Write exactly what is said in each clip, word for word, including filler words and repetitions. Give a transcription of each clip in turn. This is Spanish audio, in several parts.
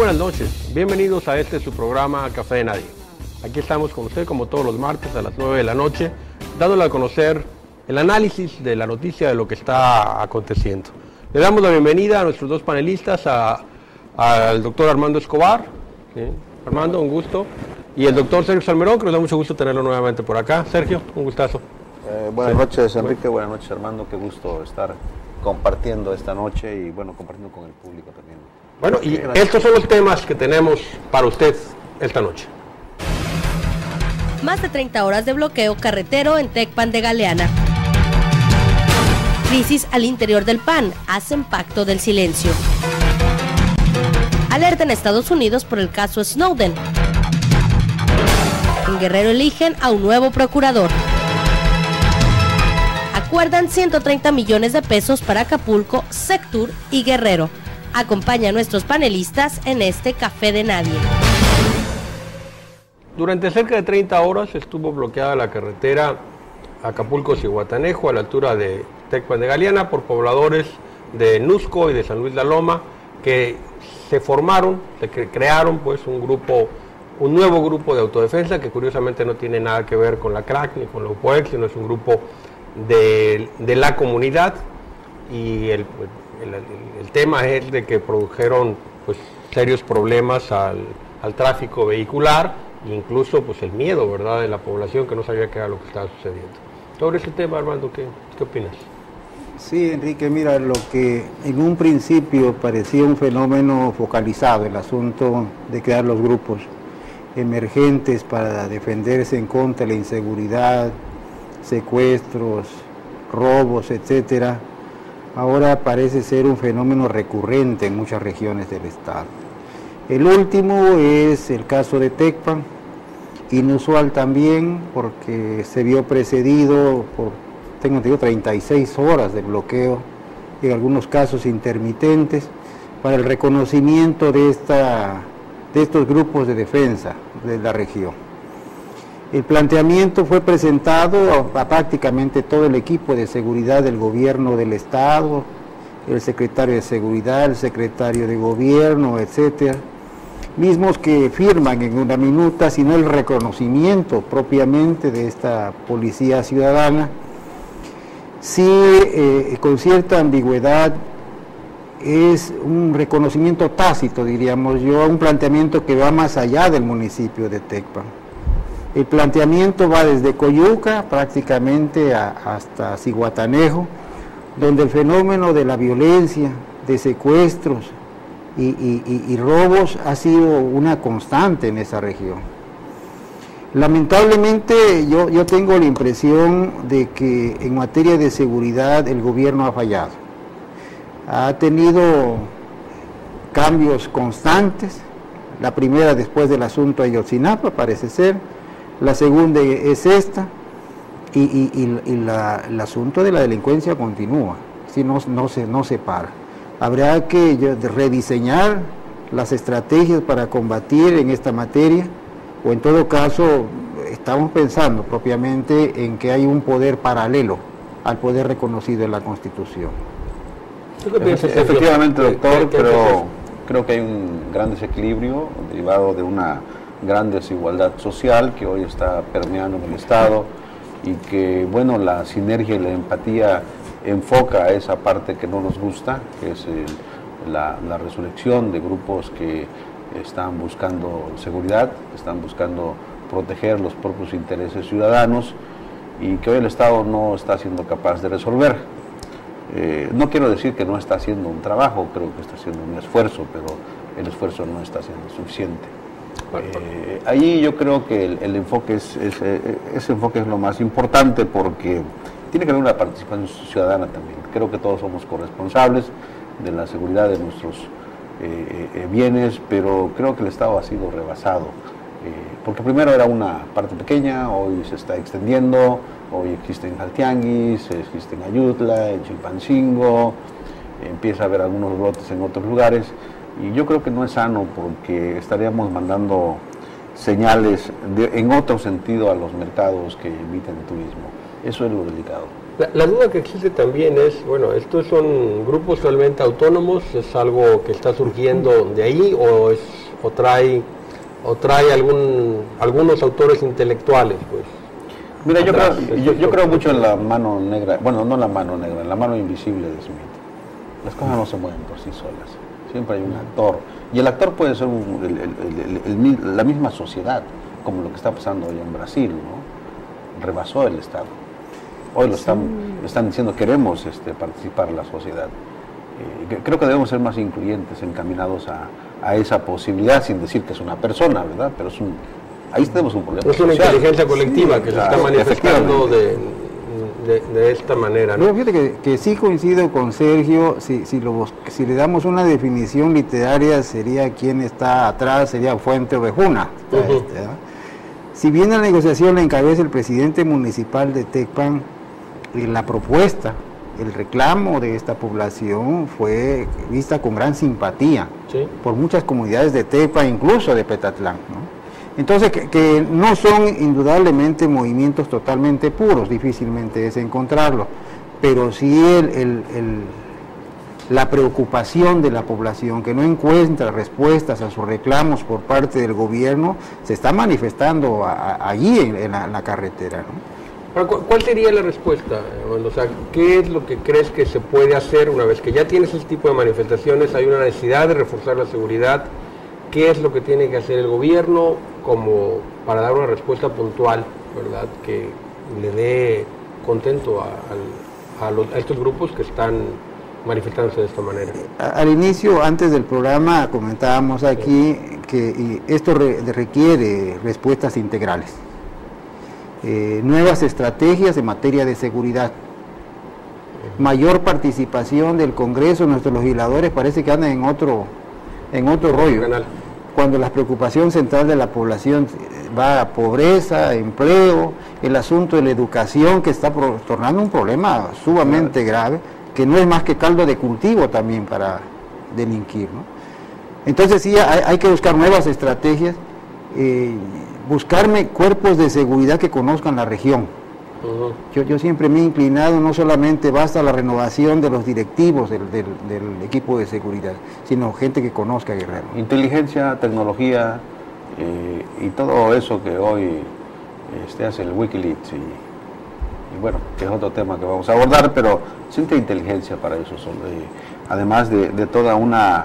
buenas noches, bienvenidos a este su programa Café de Nadie. Aquí estamos con usted como todos los martes a las nueve de la noche, dándole a conocer el análisis de la noticia de lo que está aconteciendo. Le damos la bienvenida a nuestros dos panelistas, a, al doctor Armando Escobar, ¿sí? Armando, un gusto, y el doctor Sergio Salmerón, que nos da mucho gusto tenerlo nuevamente por acá. Sergio, un gustazo. Eh, buenas sí. noches, Enrique, buenas noches, Armando, qué gusto estar compartiendo esta noche y bueno, compartiendo con el público también. Bueno, y gracias. Estos son los temas que tenemos para usted esta noche. Más de treinta horas de bloqueo carretero en Tecpan de Galeana. Crisis al interior del P A N, hacen pacto del silencio. Alerta en Estados Unidos por el caso Snowden. En Guerrero eligen a un nuevo procurador. Acuerdan ciento treinta millones de pesos para Acapulco, Sectur y Guerrero. Acompaña a nuestros panelistas en este Café de Nadie. Durante cerca de treinta horas estuvo bloqueada la carretera Acapulco-Zihuatanejo a la altura de Tecpan de Galeana por pobladores de Nusco y de San Luis La Loma que se formaron, se cre crearon pues un grupo, un nuevo grupo de autodefensa que curiosamente no tiene nada que ver con la crack ni con la U P O E C, sino es un grupo de, de la comunidad y el, el, el, el tema es de que produjeron pues serios problemas al, al tráfico vehicular e incluso pues el miedo, ¿verdad?, de la población que no sabía qué era lo que estaba sucediendo. Sobre este tema, Armando, ¿qué, qué opinas? Sí, Enrique, mira, lo que en un principio parecía un fenómeno focalizado, el asunto de crear los grupos emergentes para defenderse en contra de la inseguridad, secuestros, robos, etcétera, ahora parece ser un fenómeno recurrente en muchas regiones del estado. El último es el caso de Tecpan, inusual también porque se vio precedido por, tengo entendido, treinta y seis horas de bloqueo, en algunos casos intermitentes, para el reconocimiento de, esta, de estos grupos de defensa de la región. El planteamiento fue presentado a prácticamente todo el equipo de seguridad del gobierno del estado, el secretario de seguridad, el secretario de gobierno, etcétera, mismos que firman en una minuta, sino el reconocimiento propiamente de esta policía ciudadana. Sí, eh, con cierta ambigüedad, es un reconocimiento tácito, diríamos yo, un planteamiento que va más allá del municipio de Tecpan. El planteamiento va desde Coyuca prácticamente a, hasta Zihuatanejo, donde el fenómeno de la violencia, de secuestros y, y, y, y robos ha sido una constante en esa región. Lamentablemente yo, yo tengo la impresión de que en materia de seguridad el gobierno ha fallado. Ha tenido cambios constantes, la primera después del asunto de Ayotzinapa parece ser, la segunda es esta, y, y, y, y la, el asunto de la delincuencia continúa, si no, no, se, no se para. Habrá que rediseñar las estrategias para combatir en esta materia, o en todo caso estamos pensando propiamente en que hay un poder paralelo al poder reconocido en la Constitución. Efectivamente, doctor, pero creo que hay un gran desequilibrio derivado de una gran desigualdad social que hoy está permeando en el Estado y que, bueno, la sinergia y la empatía enfoca a esa parte que no nos gusta, que es el, la, la resurrección de grupos que están buscando seguridad, están buscando proteger los propios intereses ciudadanos y que hoy el Estado no está siendo capaz de resolver. Eh, no quiero decir que no está haciendo un trabajo, creo que está haciendo un esfuerzo, pero el esfuerzo no está siendo suficiente. Eh, ahí yo creo que el, el enfoque es, es, ese enfoque es lo más importante porque tiene que haber una participación ciudadana también. Creo que todos somos corresponsables de la seguridad de nuestros eh, eh, bienes, pero creo que el Estado ha sido rebasado. Eh, porque primero era una parte pequeña, hoy se está extendiendo, hoy existe en Jaltianguis, existe en Ayutla, en Chilpancingo, empieza a haber algunos brotes en otros lugares. Y yo creo que no es sano porque estaríamos mandando señales de, en otro sentido a los mercados que emiten turismo. Eso es lo delicado. La, la duda que existe también es, bueno, ¿estos son grupos realmente autónomos? ¿Es algo que está surgiendo de ahí o, es, o trae, o trae algún, algunos autores intelectuales? Pues, Mira, yo atrás, creo, yo, yo creo mucho en la mano negra, bueno, no la mano negra, en la mano invisible de Smith. Las cosas no se mueven por sí solas, siempre hay un actor. Y el actor puede ser un, el, el, el, el, la misma sociedad, como lo que está pasando hoy en Brasil, ¿no? Rebasó el Estado. Hoy lo están, sí. están diciendo, queremos este, participar en la sociedad. Eh, creo que debemos ser más incluyentes, encaminados a, a esa posibilidad, sin decir que es una persona, ¿verdad? Pero es un, ahí tenemos un problema. Es una social. inteligencia colectiva sí, que claro, se está manifestando de, de, de esta manera, ¿no? Pero fíjate que, que sí coincido con Sergio, si, si, lo, si le damos una definición literaria, sería quién está atrás, sería Fuente Ovejuna. Uh-huh. este, ¿no? Si bien la negociación la encabeza el presidente municipal de Tecpan, la propuesta, el reclamo de esta población fue vista con gran simpatía ¿sí? por muchas comunidades de Tecpan, incluso de Petatlán, ¿no? Entonces, que, que no son indudablemente movimientos totalmente puros, difícilmente es encontrarlo, pero sí el, el, el, la preocupación de la población que no encuentra respuestas a sus reclamos por parte del gobierno se está manifestando a, a, allí en, en, la, en la carretera, ¿no? ¿Cuál sería la respuesta? O sea, ¿qué es lo que crees que se puede hacer una vez que ya tienes ese tipo de manifestaciones? Hay una necesidad de reforzar la seguridad. ¿Qué es lo que tiene que hacer el gobierno como para dar una respuesta puntual, verdad, que le dé contento a, a, a, los, a estos grupos que están manifestándose de esta manera? Al inicio, antes del programa, comentábamos aquí sí. que esto re, requiere respuestas integrales. Eh, nuevas estrategias en materia de seguridad, mayor participación del Congreso. Nuestros legisladores parece que andan en otro en otro rollo, cuando la preocupación central de la población va a pobreza, empleo, el asunto de la educación, que está tornando un problema sumamente grave, que no es más que caldo de cultivo también para delinquir, ¿no? Entonces sí, hay, hay que buscar nuevas estrategias, eh, buscarme cuerpos de seguridad que conozcan la región. Uh-huh. yo, yo siempre me he inclinado, no solamente basta la renovación de los directivos del, del, del equipo de seguridad, sino gente que conozca Guerrero. Inteligencia, tecnología eh, y todo eso que hoy este, hace el Wikileaks y, y bueno, que es otro tema que vamos a abordar, pero siempre inteligencia para eso, son, eh, además de, de toda una,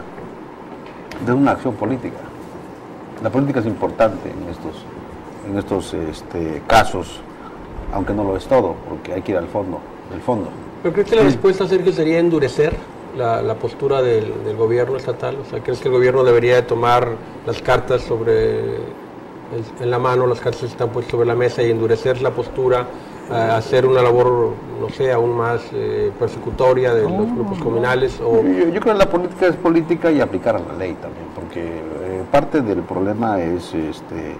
de una acción política. La política es importante en estos, en estos este, casos, aunque no lo es todo, porque hay que ir al fondo, del fondo. ¿Pero crees que la respuesta, Sergio, sería endurecer la, la postura del, del gobierno estatal? O sea, ¿crees que el gobierno debería de tomar las cartas sobre, en la mano, las cartas están puestas sobre la mesa y endurecer la postura, eh, hacer una labor, no sé, aún más eh, persecutoria de no, los grupos comunales? O... Yo, yo creo que la política es política y aplicar a la ley también, porque eh, parte del problema es este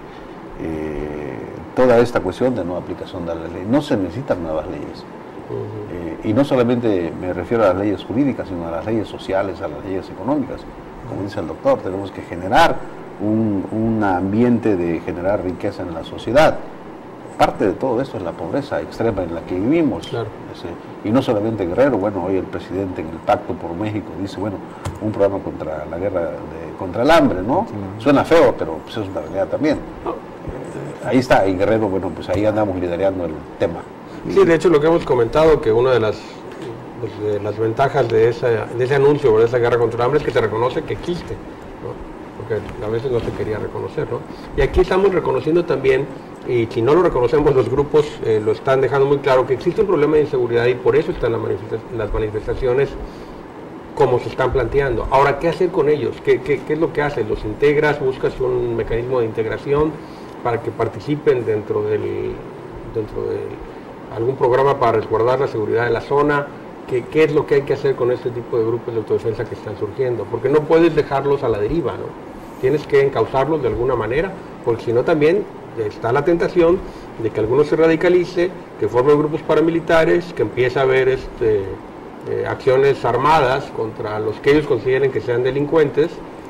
eh, toda esta cuestión de no aplicación de la ley. No se necesitan nuevas leyes. Uh-huh. eh, y no solamente me refiero a las leyes jurídicas, sino a las leyes sociales, a las leyes económicas. Como dice el doctor, tenemos que generar un, un ambiente de generar riqueza en la sociedad. Parte de todo esto es la pobreza extrema en la que vivimos. Claro. Ese, y no solamente Guerrero, bueno, hoy el presidente en el Pacto por México dice, bueno, un programa contra la guerra, de, contra el hambre, ¿no? Sí. Suena feo, pero pues es una realidad también. Oh. Eh, ahí está, y Guerrero, bueno, pues ahí andamos liderando el tema. Sí, de hecho lo que hemos comentado, que una de las, pues, de las ventajas de, esa, de ese anuncio o de esa guerra contra el hambre es que se reconoce que existe, ¿no? Porque a veces no se quería reconocer, ¿no? Y aquí estamos reconociendo también, y si no lo reconocemos, los grupos eh, lo están dejando muy claro, que existe un problema de inseguridad y por eso están las, manifesta las manifestaciones como se están planteando. Ahora, ¿qué hacer con ellos? ¿Qué, qué, qué es lo que haces? ¿Los integras? ¿Buscas un mecanismo de integración para que participen dentro del, dentro de algún programa para resguardar la seguridad de la zona? ¿Qué, ¿Qué es lo que hay que hacer con este tipo de grupos de autodefensa que están surgiendo? Porque no puedes dejarlos a la deriva, ¿no? Tienes que encauzarlos de alguna manera, porque si no también está la tentación de que algunos se radicalice, que formen grupos paramilitares, que empiece a haber este, eh, acciones armadas contra los que ellos consideren que sean delincuentes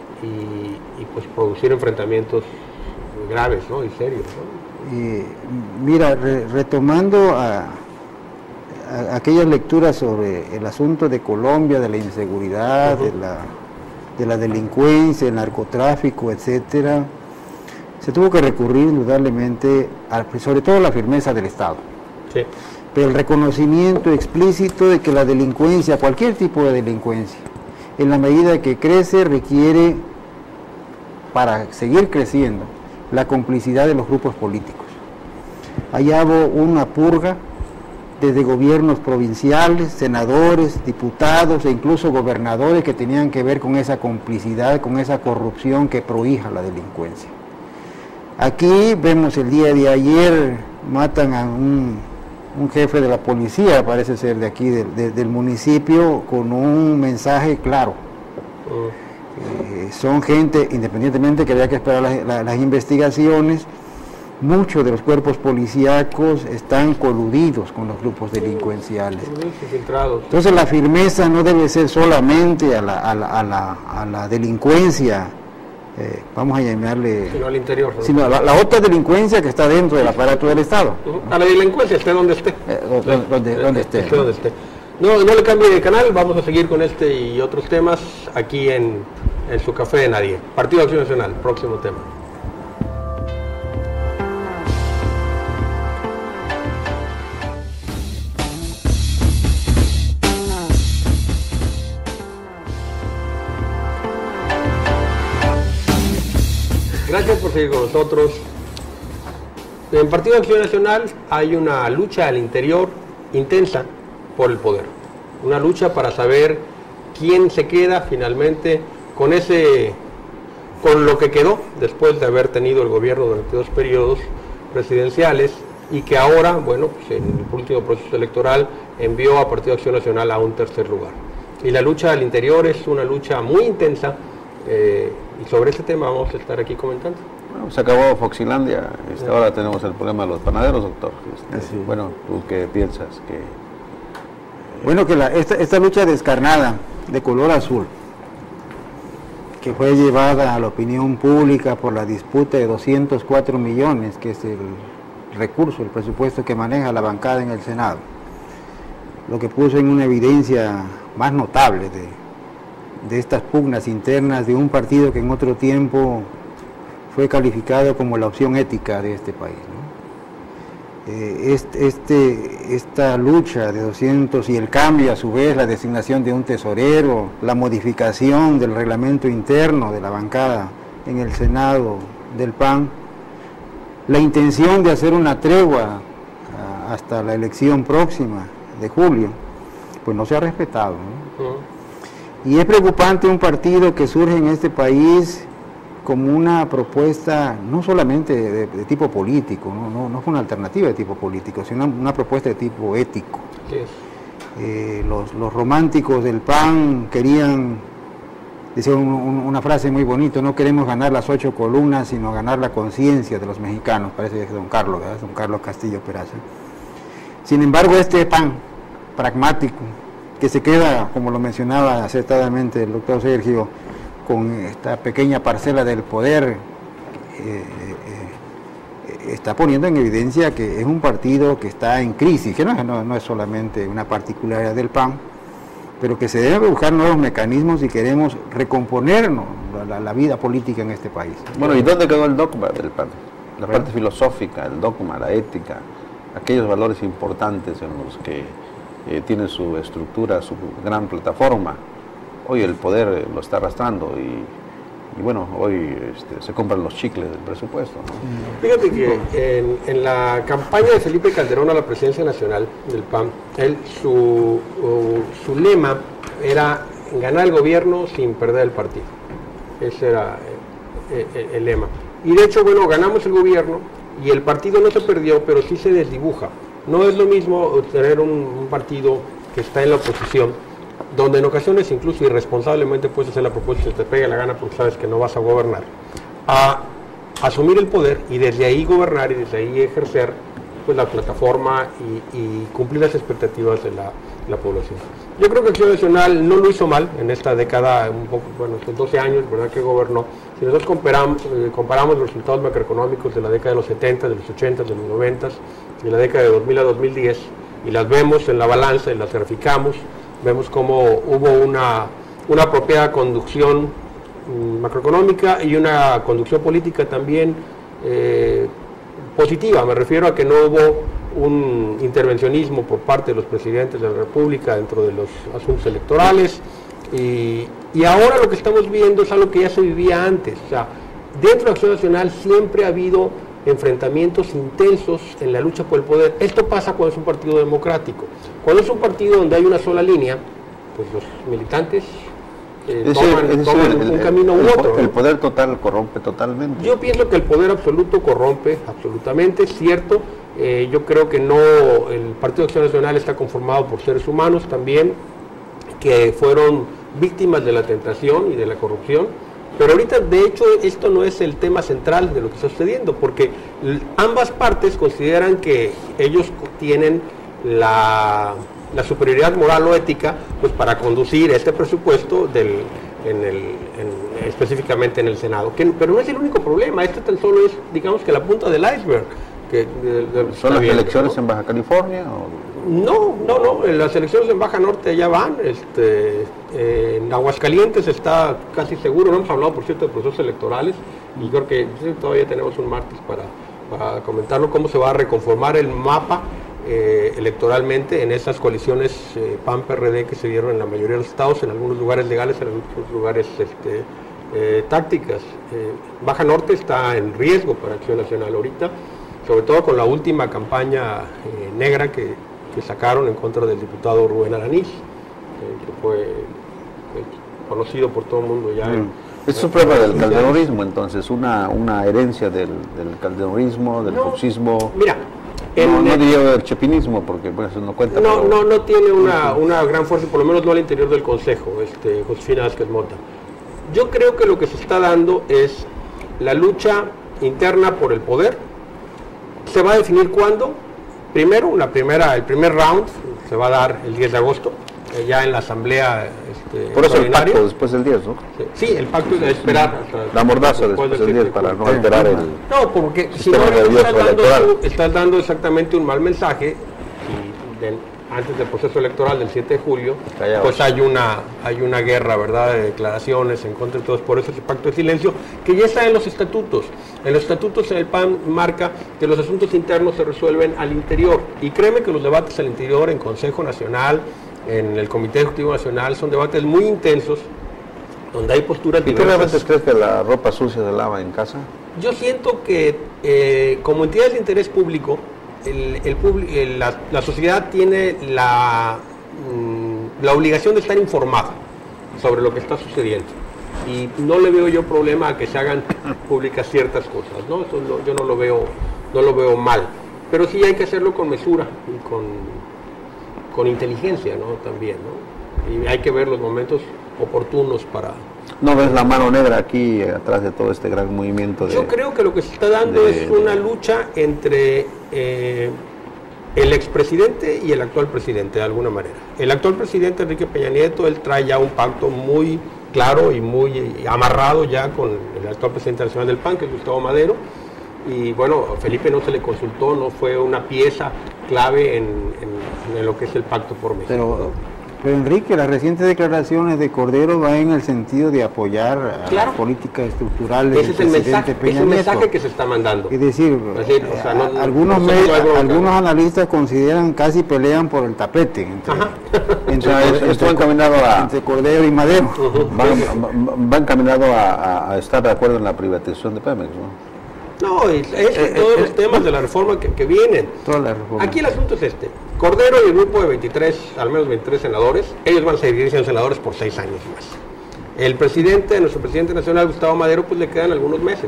y, y pues producir enfrentamientos graves, ¿no? Y serios, ¿no? Y mira, re, retomando a, a, aquellas lecturas sobre el asunto de Colombia, de la inseguridad, uh-huh. de, la, de la delincuencia, el narcotráfico, etcétera, se tuvo que recurrir indudablemente, a, sobre todo a la firmeza del Estado. Sí. Pero el reconocimiento explícito de que la delincuencia, cualquier tipo de delincuencia, en la medida que crece, requiere, para seguir creciendo, la complicidad de los grupos políticos. Allá hubo una purga desde gobiernos provinciales, senadores, diputados e incluso gobernadores que tenían que ver con esa complicidad, con esa corrupción que prohija la delincuencia. Aquí vemos el día de ayer, matan a un, un jefe de la policía, parece ser de aquí, de, de, del municipio, con un mensaje claro. Eh, son gente, independientemente que había que esperar la, la, las investigaciones, muchos de los cuerpos policíacos están coludidos con los grupos delincuenciales. Entonces la firmeza no debe ser solamente a la, a la, a la, a la delincuencia, eh, vamos a llamarle... Sino al interior. ¿No? Sino a la, la otra delincuencia que está dentro del aparato del Estado. A la delincuencia, esté donde esté. Eh, donde, donde, donde esté. Esté donde esté. No, no le cambie de canal, vamos a seguir con este y otros temas aquí en, en su Café de Nadie. Partido Acción Nacional, próximo tema. Gracias por seguir con nosotros. En Partido Acción Nacional hay una lucha al interior intensa por el poder. Una lucha para saber quién se queda finalmente con ese, con lo que quedó después de haber tenido el gobierno durante dos periodos presidenciales y que ahora, bueno, pues en el último proceso electoral envió a Partido Acción Nacional a un tercer lugar. Y la lucha al interior es una lucha muy intensa. Eh, y sobre este tema vamos a estar aquí comentando. Bueno, se acabó Foxilandia, este, ahora tenemos el problema de los panaderos, doctor. Este, sí. Bueno, ¿tú qué piensas? Que, eh... Bueno, que la, esta, esta lucha descarnada de color azul, que fue llevada a la opinión pública por la disputa de doscientos cuatro millones, que es el recurso, el presupuesto que maneja la bancada en el Senado, lo que puso en una evidencia más notable de de estas pugnas internas de un partido que en otro tiempo fue calificado como la opción ética de este país, ¿no? Eh, este, este, esta lucha de doscientos y el cambio, a su vez, la designación de un tesorero, la modificación del reglamento interno de la bancada en el Senado del P A N, la intención de hacer una tregua a, hasta la elección próxima de julio, pues no se ha respetado, ¿no? Uh-huh. Y es preocupante un partido que surge en este país como una propuesta no solamente de, de tipo político, ¿no? No, no fue una alternativa de tipo político, sino una, una propuesta de tipo ético. Sí. Eh, los, los románticos del P A N querían, decía un, un, una frase muy bonita, no queremos ganar las ocho columnas, sino ganar la conciencia de los mexicanos, parece que es don Carlos, ¿verdad? Don Carlos Castillo Peraza. Sin embargo, este P A N pragmático, que se queda, como lo mencionaba acertadamente el doctor Sergio, con esta pequeña parcela del poder, eh, eh, está poniendo en evidencia que es un partido que está en crisis, que no, no, no es solamente una particularidad del P A N, pero que se debe buscar nuevos mecanismos si queremos recomponernos la, la vida política en este país. Bueno, ¿y dónde quedó el dogma del P A N? La parte filosófica, el dogma, la ética, aquellos valores importantes en los que Eh, tiene su estructura, su gran plataforma. Hoy el poder eh, lo está arrastrando y, y bueno, hoy este, se compran los chicles del presupuesto, ¿no? Fíjate que en, en la campaña de Felipe Calderón a la presidencia nacional del P A N, él, su, uh, su lema era ganar el gobierno sin perder el partido. Ese era eh, eh, el lema. Y de hecho, bueno, ganamos el gobierno y el partido no se perdió, pero sí se desdibuja. No es lo mismo tener un, un partido que está en la oposición, donde en ocasiones incluso irresponsablemente puedes hacer la propuesta y te pega la gana porque sabes que no vas a gobernar, a asumir el poder y desde ahí gobernar y desde ahí ejercer pues la plataforma y, y cumplir las expectativas de la, la población. Yo creo que Acción Nacional no lo hizo mal en esta década, un poco, bueno, estos doce años, ¿verdad?, que gobernó. Si nosotros comparamos, eh, comparamos los resultados macroeconómicos de la década de los setenta, de los ochenta, de los noventa, de la década de dos mil a dos mil diez, y las vemos en la balanza y las graficamos, vemos cómo hubo una, una apropiada conducción mm, macroeconómica y una conducción política también eh, positiva. Me refiero a que no hubo un intervencionismo por parte de los presidentes de la República dentro de los asuntos electorales, y, y ahora lo que estamos viendo es algo que ya se vivía antes. O sea, dentro de Acción Nacional siempre ha habido enfrentamientos intensos en la lucha por el poder. Esto pasa cuando es un partido democrático. Cuando es un partido donde hay una sola línea, pues los militantes eh, es toman, el, toman el, un el, camino el, u otro. El ¿no? poder total corrompe totalmente. Yo pienso que el poder absoluto corrompe absolutamente, es cierto. Eh, yo creo que no, el Partido de Acción Nacional está conformado por seres humanos también, que fueron víctimas de la tentación y de la corrupción. Pero ahorita, de hecho, esto no es el tema central de lo que está sucediendo, porque ambas partes consideran que ellos tienen la, la superioridad moral o ética pues para conducir este presupuesto del, en el, en, específicamente en el Senado. Que, pero no es el único problema, este tan solo es, digamos, que la punta del iceberg. Que, de, de, ¿Son las viendo, elecciones, ¿no?, en Baja California? ¿O? No, no, no, las elecciones en Baja Norte ya van, este, eh, en Aguascalientes está casi seguro, no hemos hablado por cierto de procesos electorales, y creo que sí, todavía tenemos un martes para, para comentarlo, cómo se va a reconformar el mapa eh, electoralmente en esas coaliciones eh, P A N P R D que se dieron en la mayoría de los estados, en algunos lugares legales, en algunos lugares este, eh, tácticas. Eh, Baja Norte está en riesgo para Acción Nacional ahorita, sobre todo con la última campaña eh, negra que, que sacaron en contra del diputado Rubén Alanís, eh, que fue eh, conocido por todo el mundo ya. Mm. Es un problema del calderonismo, entonces, una, una herencia del, del calderonismo, del no, foxismo. Mira, no, no diría del chepinismo, porque bueno, eso no cuenta. No, pero... no, no tiene una, una gran fuerza, por lo menos no al interior del Consejo, este, Josefina Vázquez Mota. Yo creo que lo que se está dando es la lucha interna por el poder. Se va a definir cuándo. Primero, la primera, el primer round se va a dar el diez de agosto, eh, ya en la asamblea este, por eso el pacto después del diez, ¿no? Sí, sí, el pacto es de esperar hasta la mordaza después, después del diez para no alterar el... No, porque si no estás dando, tú, estás dando exactamente un mal mensaje, y de, antes del proceso electoral del siete de julio, Callado. pues hay una, hay una guerra, ¿verdad?, de declaraciones en contra de todos, por eso ese pacto de silencio, que ya está en los estatutos. En los estatutos el P A N marca que los asuntos internos se resuelven al interior, y créeme que los debates al interior, en Consejo Nacional, en el Comité Ejecutivo Nacional, son debates muy intensos, donde hay posturas diversas. ¿Y tú realmente crees que la ropa sucia se lava en casa? Yo siento que eh, como entidades de interés público, el, el, el, la, la sociedad tiene la, mmm, la obligación de estar informada sobre lo que está sucediendo. Y no le veo yo problema a que se hagan públicas ciertas cosas, ¿no? Eso no, yo no lo veo, no lo veo mal. Pero sí hay que hacerlo con mesura y con, con inteligencia, ¿no? También, ¿no? Y hay que ver los momentos oportunos para... ¿No ves la mano negra aquí atrás de todo este gran movimiento? De, yo creo que lo que se está dando de, es una lucha entre eh, el expresidente y el actual presidente, de alguna manera. El actual presidente, Enrique Peña Nieto, él trae ya un pacto muy claro y muy amarrado ya con el actual presidente nacional del P A N, que es Gustavo Madero. Y bueno, Felipe no se le consultó, no fue una pieza clave en, en, en lo que es el pacto por México. Pero, pero Enrique, las recientes declaraciones de Cordero van en el sentido de apoyar a claro. las políticas estructurales Ese del es el presidente mensaje, Peña es el Nieto. mensaje que se está mandando. Es decir, es decir o sea, no, no, algunos, no, me, no algunos analistas consideran casi pelean por el tapete entre, entre, o sea, entre, esto va encaminado a, entre Cordero y Madero. Uh-huh. va, va encaminado a, a, a estar de acuerdo en la privatización de Pemex, ¿no? No, es, es eh, todos eh, los eh, temas de la reforma que, que vienen. Toda la reforma. Aquí el asunto es este. Cordero y el grupo de veintitrés, al menos veintitrés senadores, ellos van a seguir siendo senadores por seis años más. El presidente, nuestro presidente nacional, Gustavo Madero, pues le quedan algunos meses.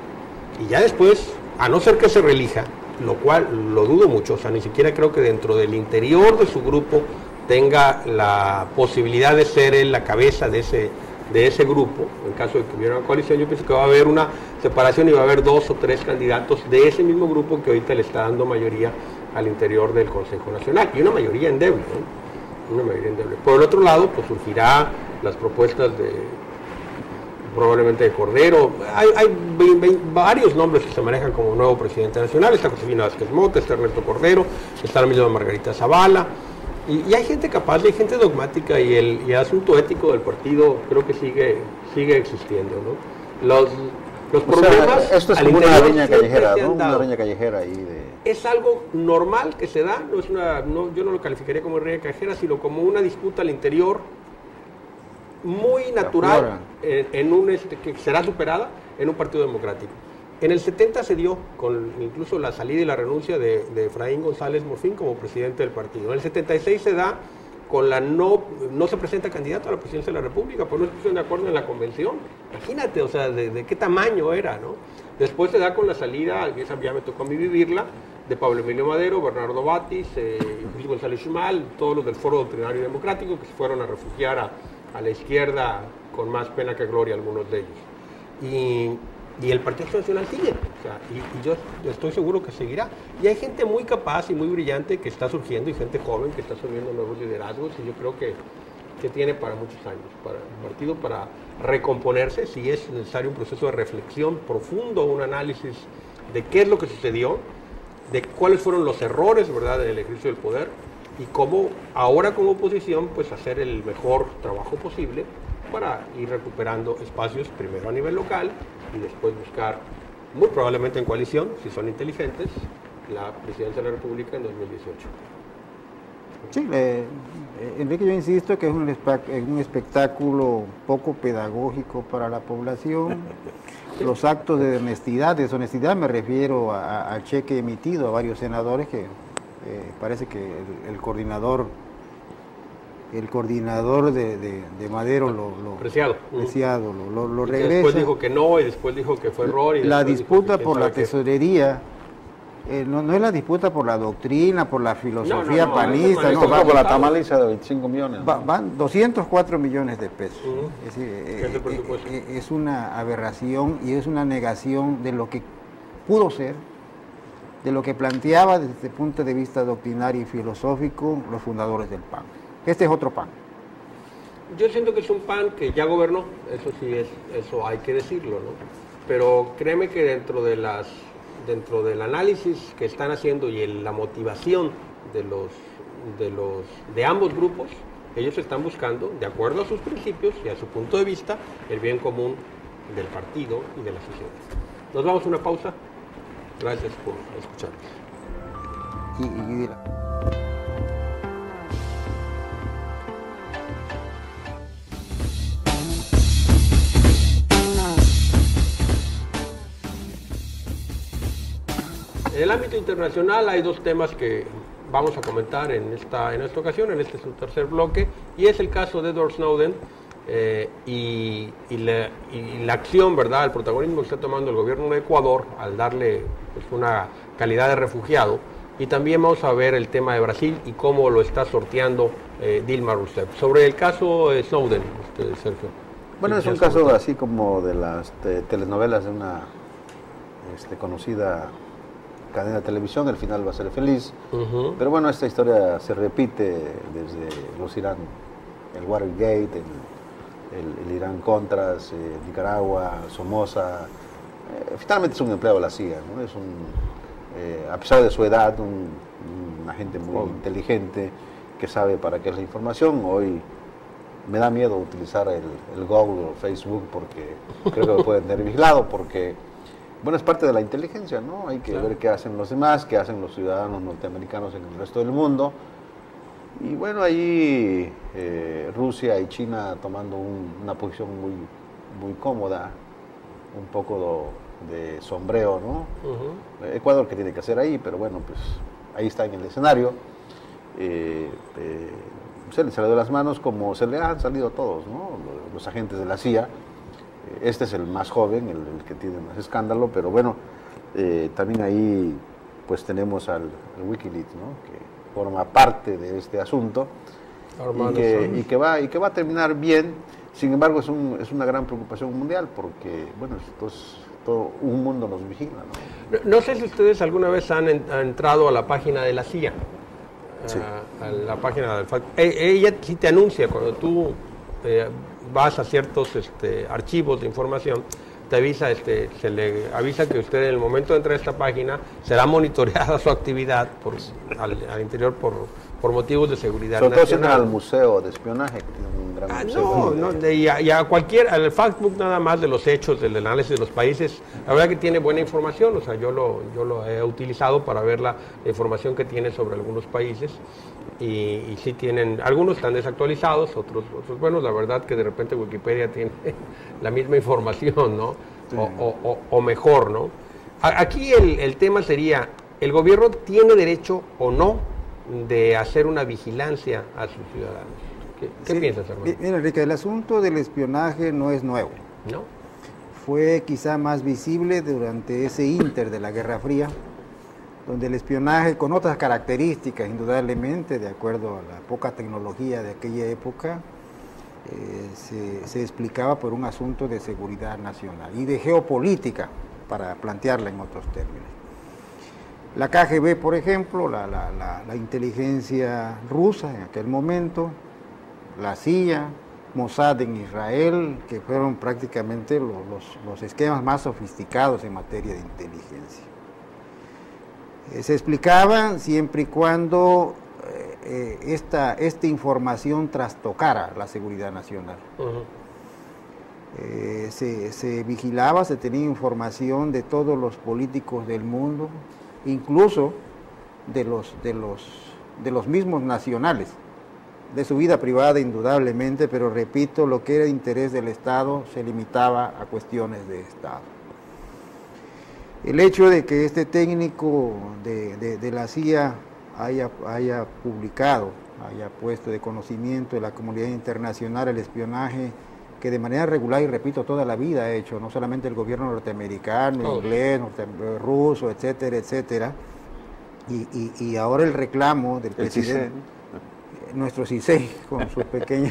Y ya después, a no ser que se reelija, lo cual lo dudo mucho, o sea, ni siquiera creo que dentro del interior de su grupo tenga la posibilidad de ser él la cabeza de ese de ese grupo, en caso de que hubiera una coalición. Yo pienso que va a haber una separación y va a haber dos o tres candidatos de ese mismo grupo que ahorita le está dando mayoría al interior del Consejo Nacional, y una mayoría endeble, ¿eh? Una mayoría endeble. Por el otro lado, pues surgirá las propuestas de, probablemente de Cordero. Hay, hay ve, ve, varios nombres que se manejan como nuevo presidente nacional. Está Josefina Vázquez Mota, está Ernesto Cordero, está la misma Margarita Zavala. Y, y hay gente capaz, hay gente dogmática, y el, y el asunto ético del partido creo que sigue, sigue existiendo, ¿no? Los, los o problemas sea, esto es como una riña callejera, ¿no? Una riña callejera ahí de... Es algo normal que se da, no es una, no, yo no lo calificaría como riña callejera, sino como una disputa al interior muy natural, en, en un este, que será superada en un partido democrático. En el setenta se dio con incluso la salida y la renuncia de, de Efraín González Morfín como presidente del partido. En el setenta y seis se da con la no, no se presenta candidato a la presidencia de la República, por no se pusieron de acuerdo en la convención. Imagínate, o sea, de, de qué tamaño era, ¿no? Después se da con la salida, esa ya me tocó a mí vivirla, de Pablo Emilio Madero, Bernardo Batis, eh, Luis González Chumal, todos los del Foro Doctrinario Democrático que se fueron a refugiar a, a la izquierda con más pena que gloria, algunos de ellos. Y, y el Partido Nacional sigue, o sea, y, y yo, yo estoy seguro que seguirá. Y hay gente muy capaz y muy brillante que está surgiendo, y gente joven que está asumiendo nuevos liderazgos, y yo creo que, que tiene para muchos años, para el partido, para recomponerse, si es necesario un proceso de reflexión profundo, un análisis de qué es lo que sucedió, de cuáles fueron los errores, ¿verdad?, en el ejercicio del poder, y cómo ahora como oposición pues hacer el mejor trabajo posible para ir recuperando espacios, primero a nivel local y después buscar, muy probablemente en coalición, si son inteligentes, la presidencia de la República en dos mil dieciocho. Sí, eh, Enrique, yo insisto que es un, un espectáculo poco pedagógico para la población. Los actos de honestidad, deshonestidad me refiero al cheque emitido a varios senadores que eh, parece que el, el coordinador el coordinador de, de, de Madero lo, lo Preciado, Preciado, lo, lo, lo regresa. Después dijo que no, y después dijo que fue error. Y la disputa que por la tesorería eh, no, no es la disputa por la doctrina, por la filosofía no, no, no, panista. No, va por la tamaliza de veinticinco millones. Va, van doscientos cuatro millones de pesos. Uh-huh. Es decir, eh, eh, es una aberración y es una negación de lo que pudo ser, de lo que planteaba desde el punto de vista doctrinario y filosófico los fundadores del P A N. Este es otro P A N. Yo siento que es un P A N que ya gobernó, eso sí, es, eso hay que decirlo, ¿no? Pero créeme que dentro de las dentro del análisis que están haciendo y en la motivación de los de los de ambos grupos, ellos están buscando, de acuerdo a sus principios y a su punto de vista, el bien común del partido y de la sociedad. Nos vamos a una pausa. Gracias por escucharnos. Y, y, En el ámbito internacional hay dos temas que vamos a comentar en esta, en esta ocasión, en este su tercer bloque, y es el caso de Edward Snowden eh, y, y, la, y la acción, ¿verdad?, el protagonismo que está tomando el gobierno de Ecuador al darle pues, una calidad de refugiado, y también vamos a ver el tema de Brasil y cómo lo está sorteando eh, Dilma Rousseff. Sobre el caso de Snowden, usted, Sergio. Bueno, es un caso así como de las te telenovelas de una este, conocida cadena de televisión, el final va a ser feliz, uh-huh. Pero bueno, esta historia se repite desde los Irán, el Watergate, el, el, el Irán Contras, eh, Nicaragua, Somoza. Eh, finalmente es un empleado de la C I A, ¿no? Es un, eh, a pesar de su edad, un, un agente muy oh. inteligente que sabe para qué es la información. Hoy me da miedo utilizar el, el Google o Facebook porque creo que lo pueden tener vigilado, porque bueno, es parte de la inteligencia, ¿no? Hay que claro. ver qué hacen los demás, qué hacen los ciudadanos norteamericanos en el resto del mundo. Y bueno, ahí eh, Rusia y China tomando un, una posición muy, muy cómoda, un poco de, de sombreo, ¿no? Uh-huh. Ecuador, ¿qué tiene que hacer ahí? Pero bueno, pues ahí está en el escenario. Eh, eh, se le salió de las manos como se le han salido a todos, ¿no? Los, los agentes de la C I A. Este es el más joven, el, el que tiene más escándalo, pero bueno, eh, también ahí pues tenemos al, al Wikileaks, ¿no?, que forma parte de este asunto y que, y, que va, y que va a terminar bien. Sin embargo, es, un, es una gran preocupación mundial porque, bueno, esto es, todo un mundo nos vigila, ¿no? No, no sé si ustedes alguna vez han, en, han entrado a la página de la C I A, sí. a, a la página del... E, ella sí te anuncia cuando tú... Eh, vas a ciertos este, archivos de información, te avisa, este, se le avisa que usted en el momento de entrar a esta página será monitoreada su actividad por, al, al interior por, por motivos de seguridad Sobre todo si nacional. al museo de espionaje, que tiene un gran Ah, museo. no, no, de, y, a, y a cualquier, al factbook nada más de los hechos, del análisis de los países, la verdad que tiene buena información, o sea, yo lo, yo lo he utilizado para ver la, la información que tiene sobre algunos países, y, y sí tienen, algunos están desactualizados, otros, otros buenos, la verdad que de repente Wikipedia tiene la misma información, ¿no? Sí. O, o, o, o mejor, ¿no? A, aquí el, el tema sería, ¿el gobierno tiene derecho o no de hacer una vigilancia a sus ciudadanos? ¿Qué, qué Sí, piensas, hermano? mi- Mira, Enrique, el asunto del espionaje no es nuevo. ¿No? Fue quizá más visible durante ese inter de la Guerra Fría, donde el espionaje, con otras características, indudablemente, de acuerdo a la poca tecnología de aquella época, eh, se, se explicaba por un asunto de seguridad nacional y de geopolítica, para plantearla en otros términos. La K G B, por ejemplo, la, la, la, la inteligencia rusa en aquel momento, la C I A, Mossad en Israel, que fueron prácticamente los, los, los esquemas más sofisticados en materia de inteligencia. Eh, se explicaban siempre y cuando eh, eh, esta, esta información trastocara la seguridad nacional. Uh-huh. Eh, se, se vigilaba, se tenía información de todos los políticos del mundo, incluso de los, de los, de los mismos nacionales, de su vida privada indudablemente, pero repito, lo que era interés del Estado se limitaba a cuestiones de Estado. El hecho de que este técnico de, de, de la C I A haya, haya publicado, haya puesto de conocimiento de la comunidad internacional el espionaje que de manera regular, y repito, toda la vida ha hecho, no solamente el gobierno norteamericano, Oh. inglés, norte, ruso, etcétera, etcétera, y, y, y ahora el reclamo del El presidente, CISEN. nuestro C I S E I, con sus pequeñas,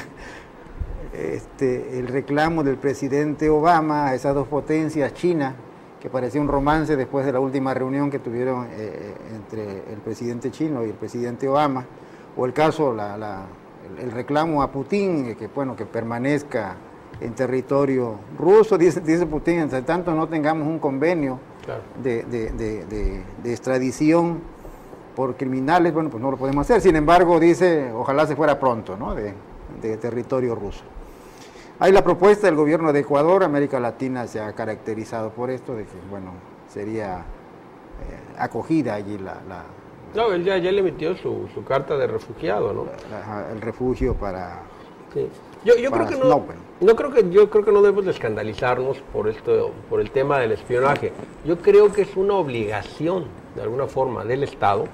este, el reclamo del presidente Obama a esas dos potencias, China, que parecía un romance después de la última reunión que tuvieron eh, entre el presidente chino y el presidente Obama, o el caso, la, la, el, el reclamo a Putin, que bueno, que permanezca en territorio ruso, dice, dice Putin, entre tanto no tengamos un convenio Claro. de, de, de, de, de extradición por criminales, bueno, pues no lo podemos hacer. Sin embargo, dice, ojalá se fuera pronto, ¿no?, de, de territorio ruso. Hay la propuesta del gobierno de Ecuador. América Latina se ha caracterizado por esto, de que, bueno, sería eh, acogida allí la, la, No, él ya, ya le emitió su, su carta de refugiado, ¿no? la- el refugio para... Sí. Yo, yo creo Para que no, Snowden. no creo que yo creo que no debemos de escandalizarnos por esto, por el tema del espionaje. Yo creo que es una obligación, de alguna forma, del Estado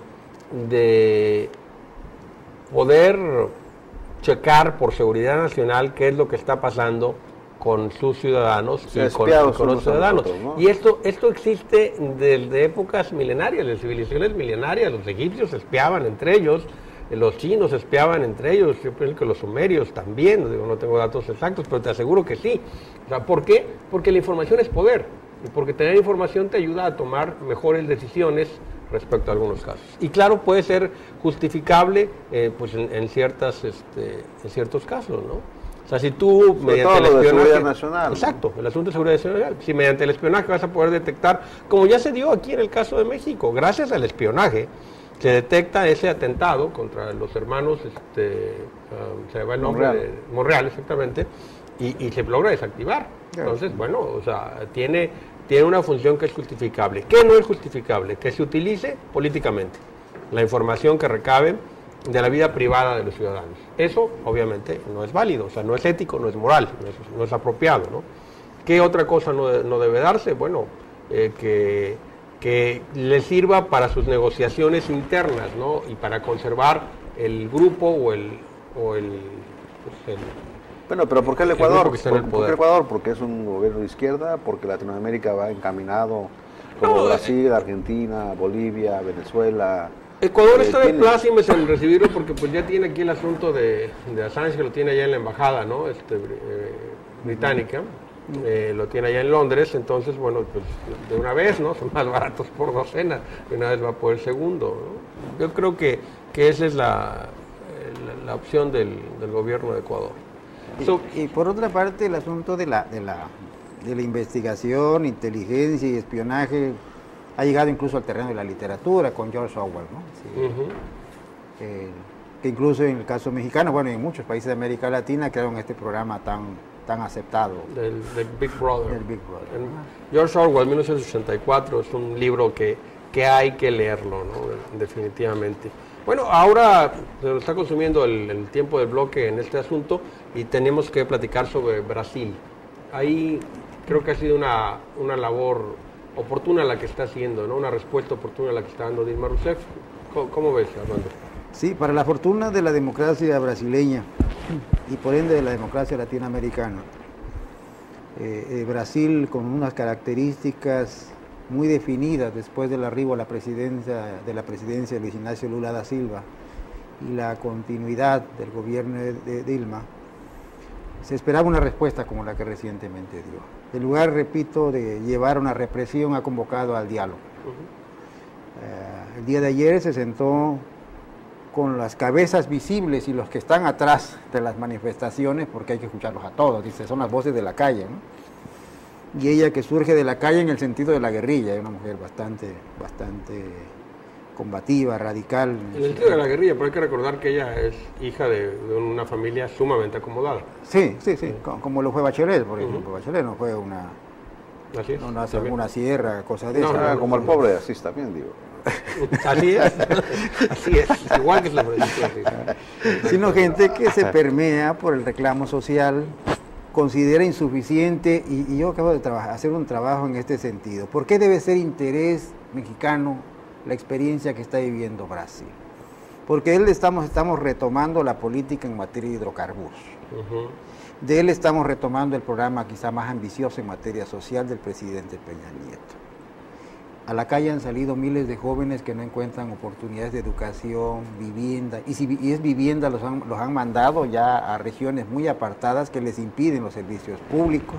de poder checar por seguridad nacional qué es lo que está pasando con sus ciudadanos O sea, y con, espiados y con los unos a ciudadanos. nosotros, ¿no? Y esto, esto existe desde épocas milenarias, de civilizaciones milenarias. Los egipcios espiaban entre ellos, los chinos espiaban entre ellos, yo pienso que los sumerios también, digo, no tengo datos exactos, pero te aseguro que sí. O sea, ¿por qué? Porque la información es poder, y porque tener información te ayuda a tomar mejores decisiones respecto a algunos casos. Y claro, puede ser justificable eh, pues en, en, ciertas, este, en ciertos casos, ¿no? O sea, si tú, Sobre mediante todo el lo de espionaje... seguridad nacional, Exacto, el asunto de seguridad nacional. Si mediante el espionaje vas a poder detectar, como ya se dio aquí en el caso de México, gracias al espionaje, se detecta ese atentado contra los hermanos, este, um, se va el nombre Monreal. de Monreal, exactamente, y, y se logra desactivar. Entonces, bueno, o sea, tiene, tiene una función que es justificable. ¿Qué no es justificable? Que se utilice políticamente la información que recabe de la vida privada de los ciudadanos. Eso, obviamente, no es válido, o sea, no es ético, no es moral, no es, no es apropiado, ¿no? ¿Qué otra cosa no, de- no debe darse? Bueno, eh, que, que le sirva para sus negociaciones internas, ¿no? Y para conservar el grupo o el... O el, pues, el Bueno, pero ¿por qué el El Ecuador? grupo que está en el ¿Por, por qué poder. el Ecuador? Porque es un gobierno de izquierda, porque Latinoamérica va encaminado como No, Brasil, Argentina, Bolivia, Venezuela. Ecuador Eh, está de tiene- plácimes en recibirlo porque pues ya tiene aquí el asunto de, de Assange, que lo tiene allá en la embajada, ¿no? Este, eh, británica, eh, lo tiene allá en Londres, entonces, bueno, pues de una vez, ¿no? Son más baratos por docena, de una vez va por el segundo, ¿no? Yo creo que, que esa es la, eh, la, la opción del, del gobierno de Ecuador. So, y, y por otra parte, el asunto de la, de, la, de la investigación, inteligencia y espionaje ha llegado incluso al terreno de la literatura con George Orwell, ¿no? Sí. uh-huh. eh, que incluso en el caso mexicano, bueno, en muchos países de América Latina crearon este programa tan, tan aceptado. Del, del Big Brother. Del Big Brother. En George Orwell, mil novecientos ochenta y cuatro, es un libro que, que hay que leerlo, ¿no? Definitivamente. Bueno, ahora se nos está consumiendo el, el tiempo del bloque en este asunto y tenemos que platicar sobre Brasil. Ahí creo que ha sido una, una labor oportuna la que está haciendo, ¿no? Una respuesta oportuna la que está dando Dilma Rousseff. ¿Cómo, cómo ves, Armando? Sí, para la fortuna de la democracia brasileña y por ende de la democracia latinoamericana, eh, eh, Brasil con unas características muy definidas después del arribo a la presidencia de la presidencia de Luis Ignacio Lula da Silva y la continuidad del gobierno de, de Dilma, se esperaba una respuesta como la que recientemente dio. En lugar, repito, de llevar una represión, ha convocado al diálogo. Uh-huh. eh, el día de ayer se sentó con las cabezas visibles y los que están atrás de las manifestaciones, porque hay que escucharlos a todos, dice, son las voces de la calle, ¿no? Y ella que surge de la calle en el sentido de la guerrilla, es una mujer bastante, bastante combativa, radical. En el sentido de la guerrilla, pero hay que recordar que ella es hija de, de una familia sumamente acomodada. Sí, sí, sí, como, como lo fue Bachelet, por ejemplo. Uh-huh. Bachelet no fue una, Así es, no nace una sierra, cosas de no, esas. No, no, como el pobre Asís también, digo. Así es, así es, igual que la sino gente que se permea por el reclamo social, considera insuficiente, y, y yo acabo de trabajar, hacer un trabajo en este sentido. ¿Por qué debe ser interés mexicano la experiencia que está viviendo Brasil? Porque de él estamos, estamos retomando la política en materia de hidrocarburos. Uh-huh. De él estamos retomando el programa quizá más ambicioso en materia social del presidente Peña Nieto. A la calle han salido miles de jóvenes que no encuentran oportunidades de educación, vivienda, y si y es vivienda los han, los han mandado ya a regiones muy apartadas que les impiden los servicios públicos,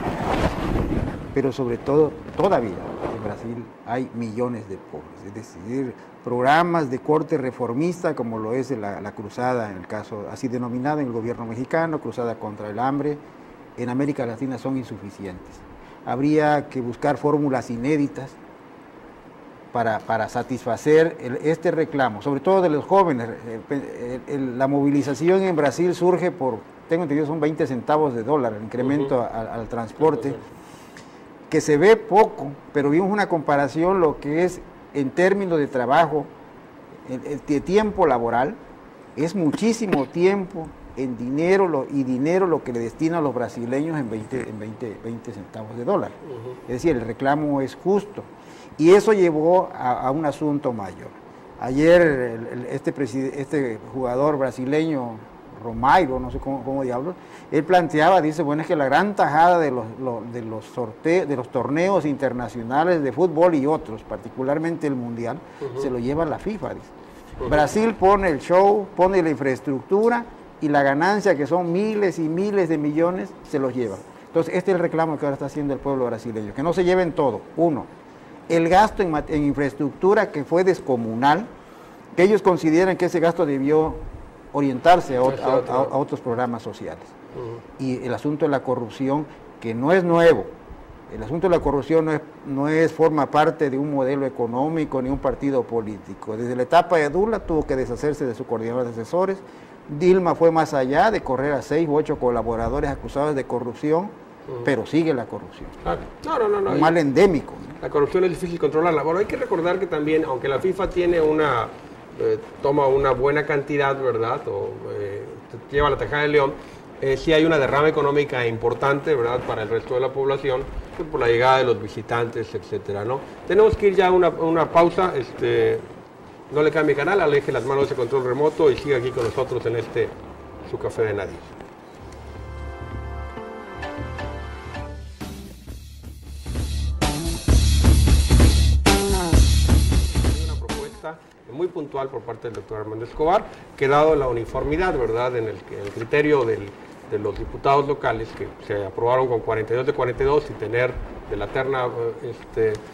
pero sobre todo, todavía en Brasil hay millones de pobres, es decir, programas de corte reformista como lo es la, la cruzada, en el caso así denominada en el gobierno mexicano, cruzada contra el hambre, en América Latina son insuficientes. Habría que buscar fórmulas inéditas Para, para satisfacer el, este reclamo, sobre todo de los jóvenes. El, el, el, la movilización en Brasil surge por, tengo entendido, son veinte centavos de dólar, el incremento uh-huh. al, al transporte, uh-huh. que se ve poco, pero vimos una comparación lo que es en términos de trabajo, el, el, de tiempo laboral, es muchísimo tiempo en dinero lo, y dinero lo que le destinan los brasileños en veinte, en veinte, veinte centavos de dólar. Uh-huh. Es decir, el reclamo es justo. Y eso llevó a, a un asunto mayor. Ayer el, el, este, este jugador brasileño, Romairo, no sé cómo, cómo diablos, él planteaba, dice, bueno, es que la gran tajada de los, lo, de, los sorte de los torneos internacionales de fútbol y otros, particularmente el Mundial, uh-huh. se lo lleva la FIFA, dice. Uh-huh. Brasil pone el show, pone la infraestructura y la ganancia, que son miles y miles de millones, se los lleva. Entonces, este es el reclamo que ahora está haciendo el pueblo brasileño, que no se lleven todo, uno. El gasto en, en infraestructura que fue descomunal, que ellos consideran que ese gasto debió orientarse a, a, a, a otros programas sociales. Uh-huh. Y el asunto de la corrupción, que no es nuevo, el asunto de la corrupción no es, no es forma parte de un modelo económico ni un partido político. Desde la etapa de Lula tuvo que deshacerse de su coordinador de asesores. Dilma fue más allá de correr a seis u ocho colaboradores acusados de corrupción, uh-huh. pero sigue la corrupción. Claro. No, no, no, no. Un mal endémico. La corrupción es difícil controlarla. Bueno, hay que recordar que también, aunque la FIFA tiene una, eh, toma una buena cantidad, ¿verdad? O eh, lleva la tajada del león, eh, sí hay una derrama económica importante, ¿verdad? Para el resto de la población, pues, por la llegada de los visitantes, etcétera, ¿no? Tenemos que ir ya a una, una pausa. Este, no le cambie canal, aleje las manos de ese control remoto y siga aquí con nosotros en este, su Café de Nadie. Muy puntual por parte del doctor Armando Escobar, que dado la uniformidad, ¿verdad?, en el, el criterio del, de los diputados locales, que se aprobaron con cuarenta y dos de cuarenta y dos y tener de la terna este,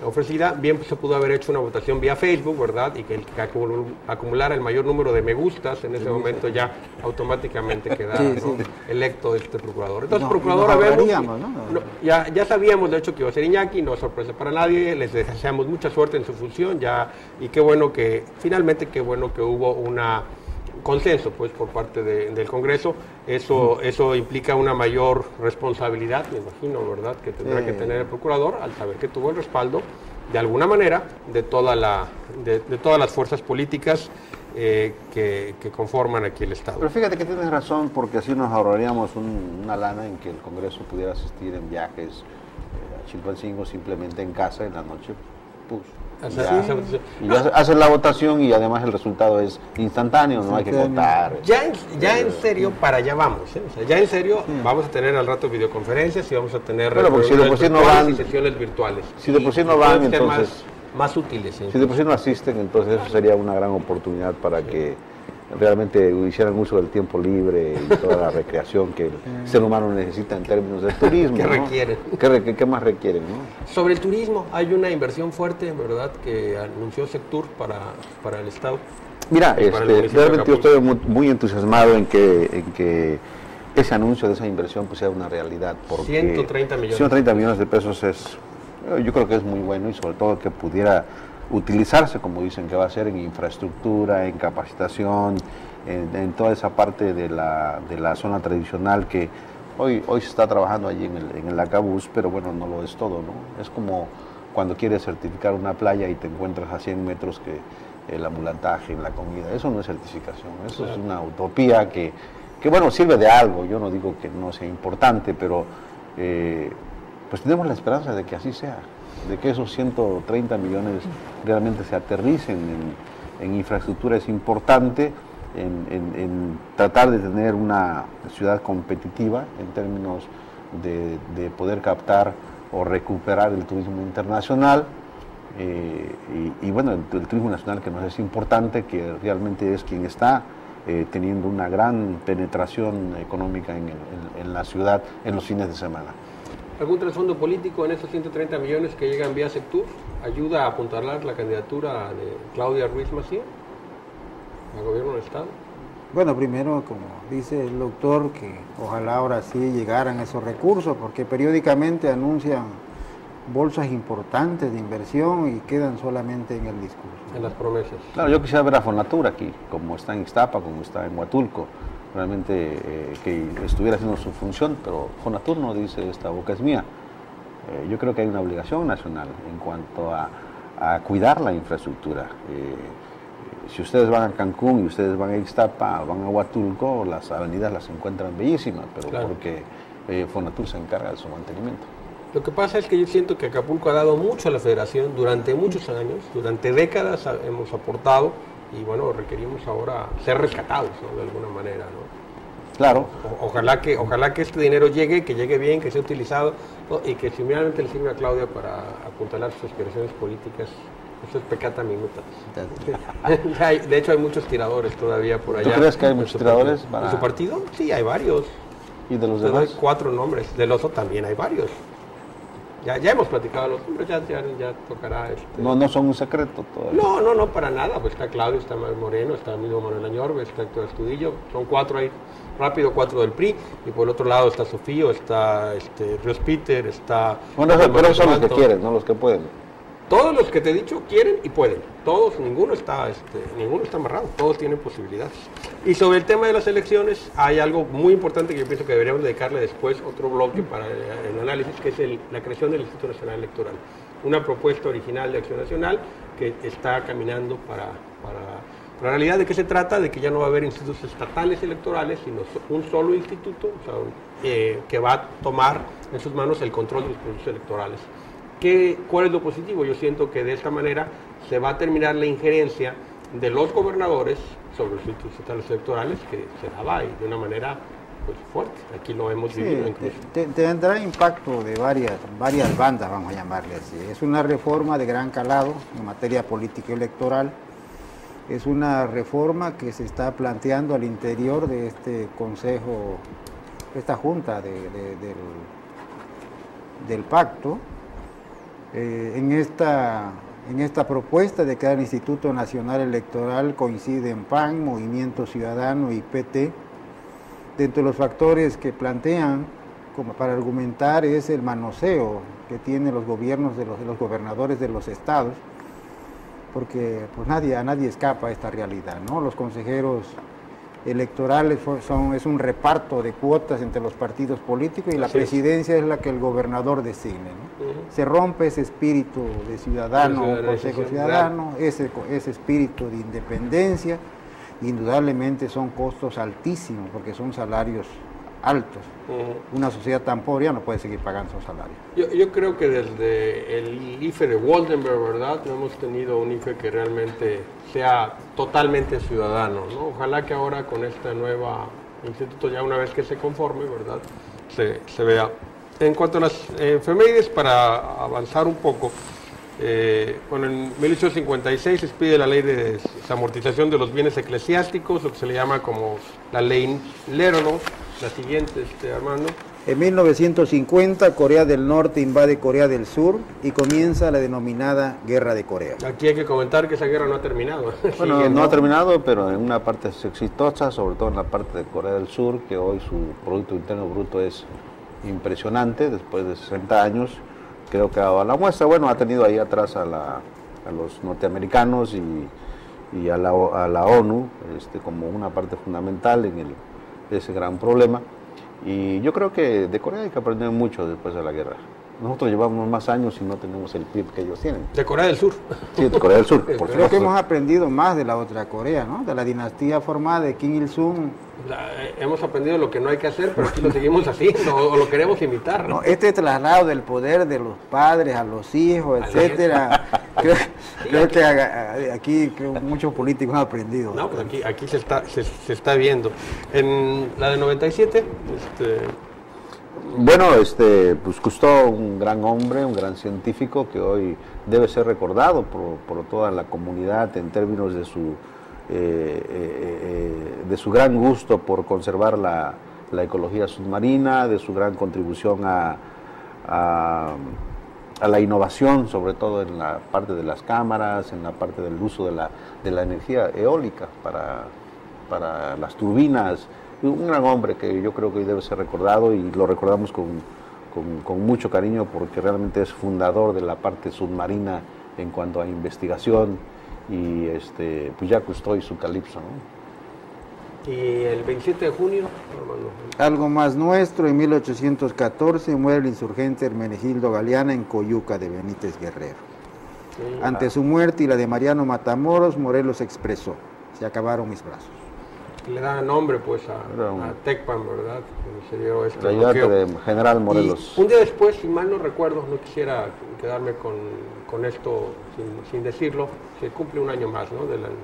ofrecida, bien pues, se pudo haber hecho una votación vía Facebook, ¿verdad? Y que el que acumulara el mayor número de me gustas en ese momento ya automáticamente quedara sí, ¿no? sí. electo este procurador. Entonces, No, procuradora, nos vemos, ahorraríamos, ¿no? no, ya, ya sabíamos de hecho que iba a ser Iñaki, no es sorpresa para nadie, les deseamos mucha suerte en su función ya, y qué bueno que, finalmente qué bueno que hubo una consenso pues por parte de, del Congreso. Eso, eso implica una mayor responsabilidad, me imagino, ¿verdad?, que tendrá eh. que tener el procurador al saber que tuvo el respaldo de alguna manera de toda la de, de todas las fuerzas políticas eh, que, que conforman aquí el Estado. Pero fíjate que tienes razón, porque así nos ahorraríamos un, una lana en que el Congreso pudiera asistir en viajes eh, a Chilpancingo, simplemente en casa en la noche, pues, Así ya, es. y ya hacen la votación y además el resultado es instantáneo, no hay que contar. Ya en, ya en serio, para allá vamos, ¿eh? O sea, ya en serio sí. Vamos a tener al rato videoconferencias y vamos a tener bueno, porque si de por sí no van, y sesiones virtuales. Si de por sí no van, entonces... Más, más útiles. ¿Sí? Si de por sí no asisten, entonces eso sería una gran oportunidad para sí. que realmente hicieran uso del tiempo libre y toda la recreación que el ser humano necesita en términos de turismo. ¿Qué ¿no? requieren? ¿Qué, qué, ¿Qué más requieren? ¿no? Sobre el turismo, hay una inversión fuerte, ¿verdad?, que anunció Sectur para, para el Estado. Mira, este, realmente yo estoy muy, muy entusiasmado en que, en que ese anuncio de esa inversión pues sea una realidad. Porque ciento treinta millones. ciento treinta millones de pesos es, yo creo que es muy bueno, y sobre todo que pudiera utilizarse, como dicen que va a ser, en infraestructura, en capacitación, en, en toda esa parte de la, de la zona tradicional que hoy, hoy se está trabajando allí en el, en el Acabús, pero bueno, no lo es todo, ¿no? Es como cuando quieres certificar una playa y te encuentras a cien metros que el ambulantaje, la comida, eso no es certificación, eso claro. es una utopía que, que, bueno, sirve de algo, yo no digo que no sea importante, pero eh, pues tenemos la esperanza de que así sea, de que esos ciento treinta millones realmente se aterricen en, en infraestructura. Es importante en, en, en tratar de tener una ciudad competitiva en términos de, de poder captar o recuperar el turismo internacional eh, y, y bueno, el, el turismo nacional que nos es importante, que realmente es quien está eh, teniendo una gran penetración económica en, el, en, en la ciudad en los fines de semana. ¿Algún trasfondo político en esos ciento treinta millones que llegan vía Sectur? ¿Ayuda a apuntalar la candidatura de Claudia Ruiz Massieu al gobierno del Estado? Bueno, primero, como dice el doctor, que ojalá ahora sí llegaran esos recursos, porque periódicamente anuncian bolsas importantes de inversión y quedan solamente en el discurso. En las promesas. Claro, yo quisiera ver a Fonatur aquí, como está en Ixtapa, como está en Huatulco. Realmente eh, que estuviera haciendo su función, pero Fonatur no dice esta boca es mía. Eh, yo creo que hay una obligación nacional en cuanto a, a cuidar la infraestructura. Eh, si ustedes van a Cancún y ustedes van a Ixtapa, van a Huatulco, las avenidas las encuentran bellísimas, pero claro. porque eh, Fonatur se encarga de su mantenimiento. Lo que pasa es que yo siento que Acapulco ha dado mucho a la Federación durante muchos años, durante décadas hemos aportado, y bueno, requerimos ahora ser rescatados, ¿no?, de alguna manera, ¿no? Claro. O, ojalá que ojalá que este dinero llegue, que llegue bien, que sea utilizado, ¿no?, y que simplemente le sirva a Claudia para apuntalar sus aspiraciones políticas. Eso es pecata minuta. De hecho, hay muchos tiradores todavía por allá. ¿Tú crees que hay muchos tiradores? Para... ¿En su partido? Sí, hay varios. ¿Y de los Te demás? doy cuatro nombres. Del Oso también hay varios. Ya, ya hemos platicado los nombres, ya, ya, ya tocará. Este... No, no son un secreto todavía. No, no, no, para nada. Pues está Claudio, está Moreno, está el mismo Manuel Añorbe, está Héctor Astudillo. Son cuatro ahí, rápido, cuatro del P R I. Y por el otro lado está Sofío, está este, Ríos Peter, está... Bueno, eso, pero son los que quieren, no los que pueden. Todos los que te he dicho quieren y pueden. Todos, ninguno está, este, ninguno está amarrado. Todos tienen posibilidades. Y sobre el tema de las elecciones, hay algo muy importante que yo pienso que deberíamos dedicarle después otro bloque para el análisis, que es el, la creación del Instituto Nacional Electoral. Una propuesta original de Acción Nacional que está caminando para, para... La realidad de qué se trata, de que ya no va a haber institutos estatales electorales, sino un solo instituto, o sea, eh, que va a tomar en sus manos el control de los procesos electorales. ¿Qué, ¿Cuál es lo positivo? Yo siento que de esta manera se va a terminar la injerencia de los gobernadores sobre los institutos estatales electorales, que se daba y de una manera pues, fuerte. Aquí lo hemos sí, vivido incluso. Te, te, tendrá impacto de varias, varias bandas, vamos a llamarle así. Es una reforma de gran calado en materia política electoral. Es una reforma que se está planteando al interior de este consejo, esta junta de, de, del, del pacto. Eh, en, esta, en esta propuesta de crear el Instituto Nacional Electoral coinciden P A N, Movimiento Ciudadano y P T. Dentro de los factores que plantean como para argumentar es el manoseo que tienen los gobiernos de los, de los gobernadores de los estados, porque pues nadie, a nadie escapa a esta realidad, ¿no? Los consejeros electorales son, es un reparto de cuotas entre los partidos políticos y la presidencia es la que el gobernador designe, ¿no? Uh-huh. Se rompe ese espíritu de ciudadano, un consejo ciudadano, ese, ese espíritu de independencia. Indudablemente son costos altísimos porque son salarios altos. Uh-huh. Una sociedad tan pobre ya no puede seguir pagando esos salarios. Yo, yo creo que desde el I F E de Waldenberg, ¿verdad? No hemos tenido un I F E que realmente sea totalmente ciudadano, ¿no? Ojalá que ahora con este nuevo instituto, ya una vez que se conforme, ¿verdad? Se, se vea. En cuanto a las efemérides, para avanzar un poco, Eh, bueno, en mil ochocientos cincuenta y seis se expide la ley de desamortización de los bienes eclesiásticos, lo que se le llama como la ley Lerner. La siguiente, este, Armando. En mil novecientos cincuenta, Corea del Norte invade Corea del Sur y comienza la denominada Guerra de Corea. Aquí hay que comentar que esa guerra no ha terminado. Bueno, no, no ha terminado, pero en una parte es exitosa, sobre todo en la parte de Corea del Sur, que hoy su Producto Interno Bruto es impresionante, después de sesenta años. Creo que ha dado la muestra. Bueno, ha tenido ahí atrás a, la, a los norteamericanos y, y a, la, a la ONU este, como una parte fundamental en el, ese gran problema. Y yo creo que de Corea hay que aprender mucho después de la guerra. Nosotros llevamos más años y no tenemos el P I B que ellos tienen. ¿De Corea del Sur? Sí, de Corea del Sur. Por Creo que hemos aprendido más de la otra Corea, ¿no? De la dinastía formada de Kim Il-sung. La, eh, hemos aprendido lo que no hay que hacer, pero aquí lo seguimos haciendo, o, o lo queremos imitar, ¿no? No, este traslado del poder de los padres a los hijos, etcétera, creo, sí, creo aquí, que a, aquí creo muchos políticos han aprendido. No, pues aquí, aquí se, está, se, se está viendo. En la de noventa y siete, este... Bueno, este, pues Cousteau, un gran hombre, un gran científico que hoy debe ser recordado por, por toda la comunidad en términos de su, eh, eh, eh, de su gran gusto por conservar la, la ecología submarina, de su gran contribución a, a, a la innovación, sobre todo en la parte de las cámaras, en la parte del uso de la, de la energía eólica para, para las turbinas. Un gran hombre que yo creo que hoy debe ser recordado y lo recordamos con, con, con mucho cariño porque realmente es fundador de la parte submarina en cuanto a investigación y este, pues ya Cousteau y su Calipso, ¿no? ¿Y el veintisiete de junio? Algo más nuestro, en mil ochocientos catorce muere el insurgente Hermenegildo Galeana en Coyuca de Benítez Guerrero. Sí, Ante ah. su muerte y la de Mariano Matamoros, Morelos expresó: se acabaron mis brazos. Le da nombre pues a, a Tecpan, ¿verdad? Se dio este la ayudante de General Morelos. Y un día después, si mal no recuerdo, no quisiera quedarme con, con esto sin, sin decirlo, se cumple un año más, ¿no? De la, de,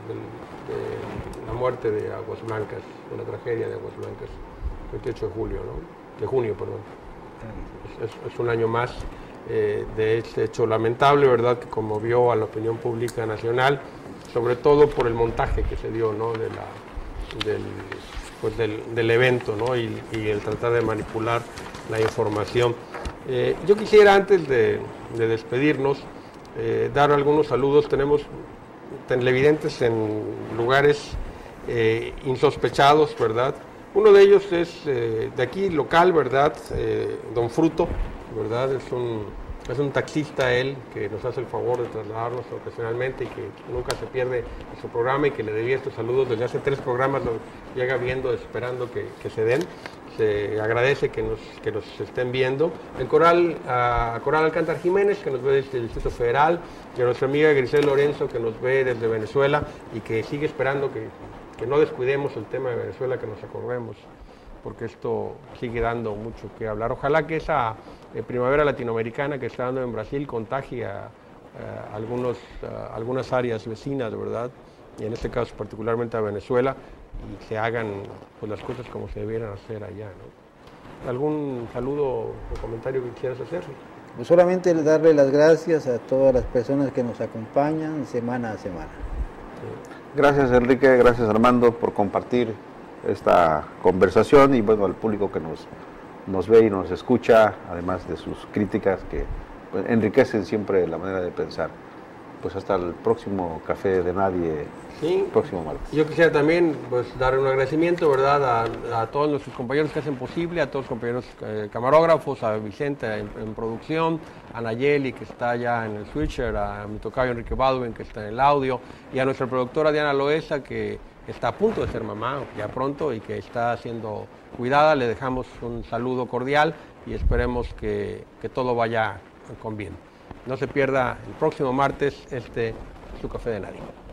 de la muerte de Aguas Blancas, de la tragedia de Aguas Blancas, veintiocho de julio, ¿no? De junio, perdón. Es, es, es un año más eh, de este hecho lamentable, ¿verdad? Que conmovió a la opinión pública nacional, sobre todo por el montaje que se dio, ¿no? De la Del, pues del, del evento, ¿no? y, y el tratar de manipular la información. Eh, yo quisiera, antes de, de despedirnos, eh, dar algunos saludos. Tenemos televidentes en lugares eh, insospechados, ¿verdad? Uno de ellos es eh, de aquí, local, ¿verdad? Eh, Don Fruto, ¿verdad? Es un, es un taxista él que nos hace el favor de trasladarnos ocasionalmente y que nunca se pierde su programa y que le debía estos saludos. Desde hace tres programas lo llega viendo, esperando que, que se den. Se agradece que nos, que nos estén viendo. En Coral, a Coral Alcántara Jiménez, que nos ve desde el Distrito Federal, y a nuestra amiga Grisel Lorenzo, que nos ve desde Venezuela y que sigue esperando que, que no descuidemos el tema de Venezuela, que nos acordemos, porque esto sigue dando mucho que hablar. Ojalá que esa eh, primavera latinoamericana que está dando en Brasil contagie a, a, algunos, a algunas áreas vecinas, ¿verdad? Y en este caso particularmente a Venezuela, y se hagan pues, las cosas como se debieran hacer allá, ¿no? ¿Algún saludo o comentario que quieras hacer? Pues solamente darle las gracias a todas las personas que nos acompañan semana a semana. Gracias, Enrique, gracias, Armando, por compartir esta conversación y bueno, al público que nos, nos ve y nos escucha, además de sus críticas que pues, enriquecen siempre la manera de pensar. Pues hasta el próximo Café de Nadie, sí. próximo martes. Yo quisiera también pues, dar un agradecimiento, ¿verdad?, a, a todos nuestros compañeros que hacen posible, a todos los compañeros eh, camarógrafos, a Vicente en, en producción, a Nayeli que está allá en el switcher, a mi tocayo Enrique Baldwin que está en el audio, y a nuestra productora Diana Loesa que está a punto de ser mamá ya pronto y que está siendo cuidada. Le dejamos un saludo cordial y esperemos que, que todo vaya con bien. No se pierda el próximo martes este su Café de Nadie.